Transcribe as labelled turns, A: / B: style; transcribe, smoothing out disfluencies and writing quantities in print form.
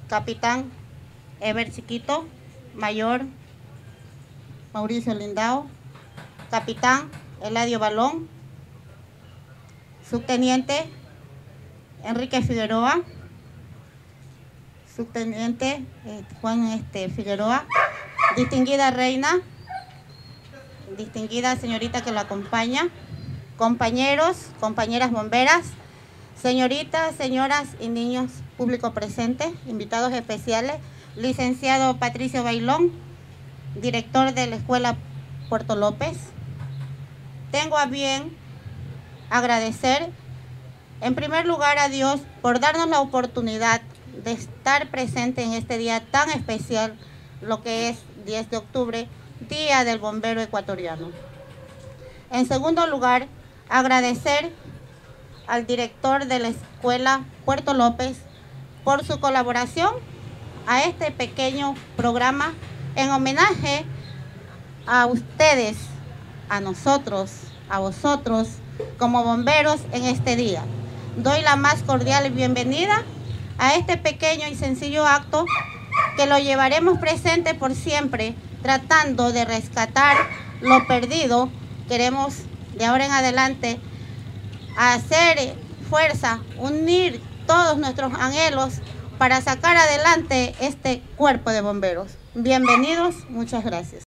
A: Capitán Ever Chiquito, Mayor Mauricio Lindao, Capitán Eladio Balón, Subteniente Enrique Figueroa, Subteniente Juan Figueroa, distinguida reina, distinguida señorita que lo acompaña, compañeros, compañeras bomberas, señoritas, señoras y niños público presente, invitados especiales, licenciado Patricio Bailón, director de la Escuela Puerto López. Tengo a bien agradecer en primer lugar a Dios por darnos la oportunidad de estar presente en este día tan especial, lo que es 10 de octubre, Día del Bombero Ecuatoriano. En segundo lugar, agradecer al director de la Escuela Puerto López por su colaboración a este pequeño programa en homenaje a ustedes, a nosotros, a vosotros, como bomberos en este día. Doy la más cordial bienvenida a este pequeño y sencillo acto que lo llevaremos presente por siempre, tratando de rescatar lo perdido. Queremos de ahora en adelante hacer fuerza, unir todos nuestros anhelos para sacar adelante este cuerpo de bomberos. Bienvenidos, muchas gracias.